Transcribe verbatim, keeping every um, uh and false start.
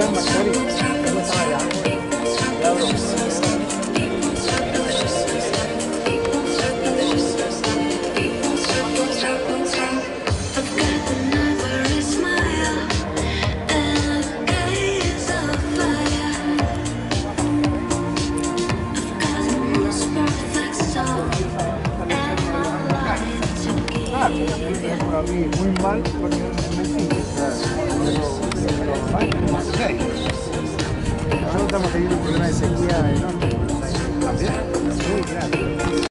está en Mclaren. ¿Cómo estaba allá? Ya, bro. Por mí muy mal porque me sigue, pero no sé. Nosotros estamos teniendo un problema de sequía enorme. También, muy grande.